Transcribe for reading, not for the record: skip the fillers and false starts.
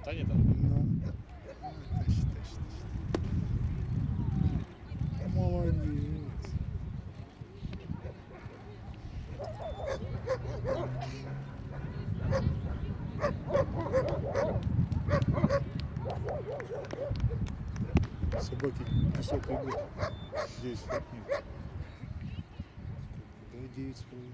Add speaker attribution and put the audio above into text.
Speaker 1: Таня там?
Speaker 2: Ну. Тащи. Молодец. Собаки 10-й год здесь от них. Да, 9,5.